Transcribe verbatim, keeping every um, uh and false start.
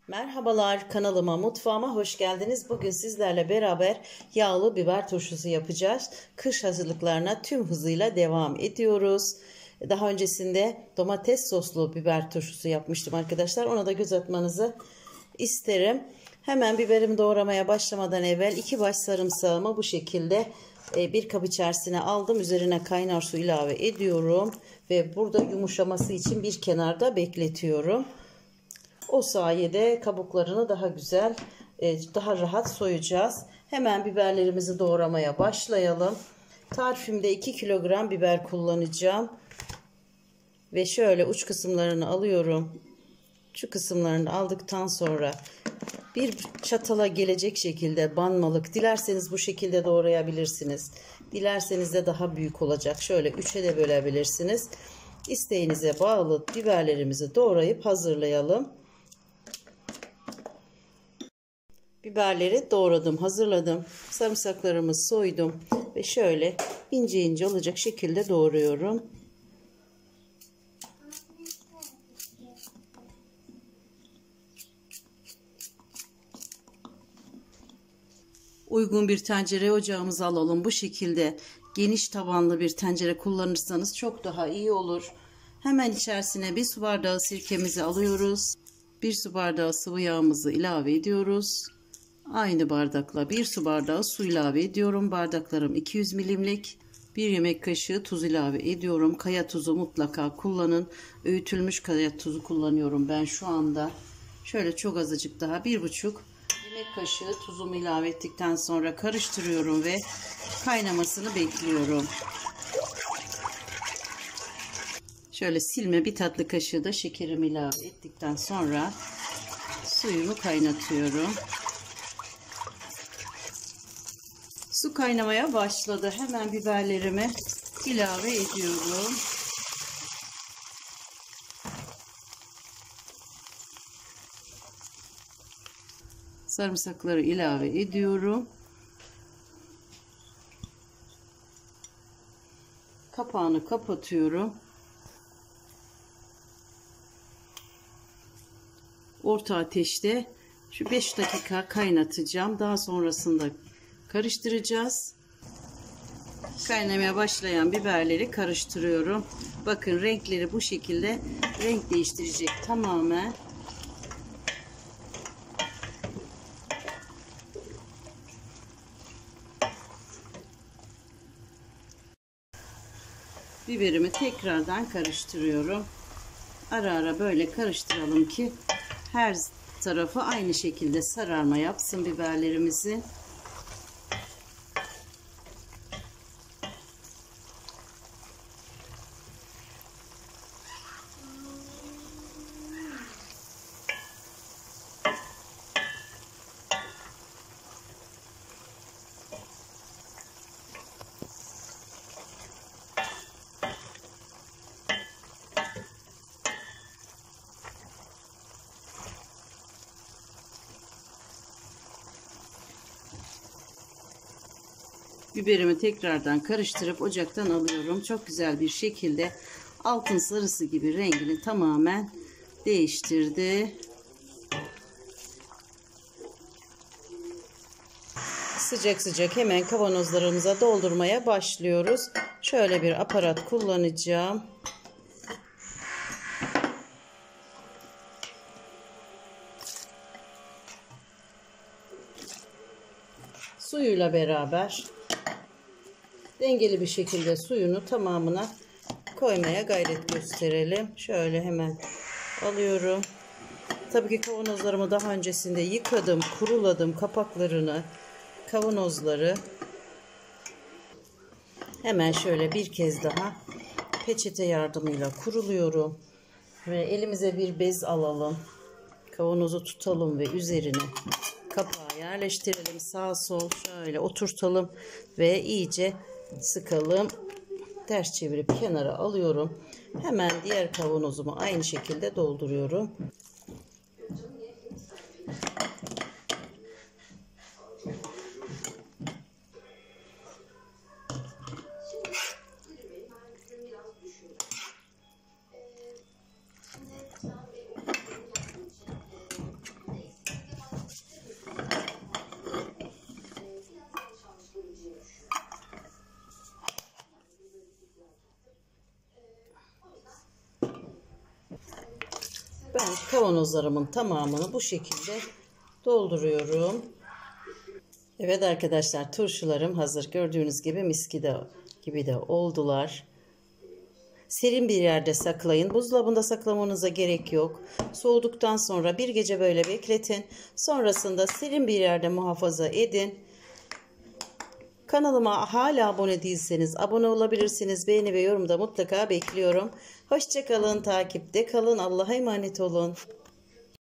Merhabalar, kanalıma, mutfağıma hoş geldiniz. Bugün sizlerle beraber yağlı biber turşusu yapacağız. Kış hazırlıklarına tüm hızıyla devam ediyoruz. Daha öncesinde domates soslu biber turşusu yapmıştım arkadaşlar. Ona da göz atmanızı isterim. Hemen biberimi doğramaya başlamadan evvel iki baş sarımsağımı bu şekilde bir kap içerisine aldım. Üzerine kaynar su ilave ediyorum. Ve burada yumuşaması için bir kenarda bekletiyorum. O sayede kabuklarını daha güzel, daha rahat soyacağız. Hemen biberlerimizi doğramaya başlayalım. Tarifimde iki kilogram biber kullanacağım. Ve şöyle uç kısımlarını alıyorum. Şu kısımlarını aldıktan sonra bir çatala gelecek şekilde banmalık. Dilerseniz bu şekilde doğrayabilirsiniz. Dilerseniz de daha büyük olacak. Şöyle üçe de bölebilirsiniz. İsteğinize bağlı biberlerimizi doğrayıp hazırlayalım. Biberleri doğradım, hazırladım. Sarımsaklarımı soydum ve şöyle ince ince olacak şekilde doğruyorum. Uygun bir tencere ocağımıza alalım. Bu şekilde geniş tabanlı bir tencere kullanırsanız çok daha iyi olur. Hemen içerisine bir su bardağı sirkemizi alıyoruz. Bir su bardağı sıvı yağımızı ilave ediyoruz. Aynı bardakla bir su bardağı su ilave ediyorum. Bardaklarım iki yüz milimlik. bir yemek kaşığı tuz ilave ediyorum. Kaya tuzu mutlaka kullanın. Öğütülmüş kaya tuzu kullanıyorum ben şu anda. Şöyle çok azıcık daha bir buçuk yemek kaşığı tuzumu ilave ettikten sonra karıştırıyorum ve kaynamasını bekliyorum. Şöyle silme bir tatlı kaşığı da şekerimi ilave ettikten sonra suyumu kaynatıyorum. Su kaynamaya başladı. Hemen biberlerimi ilave ediyorum. Sarımsakları ilave ediyorum. Kapağını kapatıyorum. Orta ateşte şu beş dakika kaynatacağım. Daha sonrasında karıştıracağız. Kaynamaya başlayan biberleri karıştırıyorum. Bakın renkleri bu şekilde renk değiştirecek tamamen. Biberimi tekrardan karıştırıyorum. Ara ara böyle karıştıralım ki her tarafı aynı şekilde sararma yapsın biberlerimizi. Biberimi tekrardan karıştırıp ocaktan alıyorum. Çok güzel bir şekilde altın sarısı gibi rengini tamamen değiştirdi. Sıcak sıcak hemen kavanozlarımıza doldurmaya başlıyoruz. Şöyle bir aparat kullanacağım. Suyuyla beraber dengeli bir şekilde suyunu tamamına koymaya gayret gösterelim. Şöyle hemen alıyorum. Tabii ki kavanozlarımı daha öncesinde yıkadım, kuruladım kapaklarını, kavanozları. Hemen şöyle bir kez daha peçete yardımıyla kuruluyorum. Ve elimize bir bez alalım. Kavanozu tutalım ve üzerine kapağı yerleştirelim. Sağ sol şöyle oturtalım ve iyice sıkalım. Ters çevirip kenara alıyorum. Hemen diğer kavanozumu aynı şekilde dolduruyorum. Ben kavanozlarımın tamamını bu şekilde dolduruyorum. Evet arkadaşlar, turşularım hazır. Gördüğünüz gibi mis gibi de oldular. Serin bir yerde saklayın. Buzdolabında saklamanıza gerek yok. Soğuduktan sonra bir gece böyle bekletin. Sonrasında serin bir yerde muhafaza edin. Kanalıma hala abone değilseniz abone olabilirsiniz. Beğeni ve yorumda mutlaka bekliyorum. Hoşça kalın, takipte kalın. Allah'a emanet olun.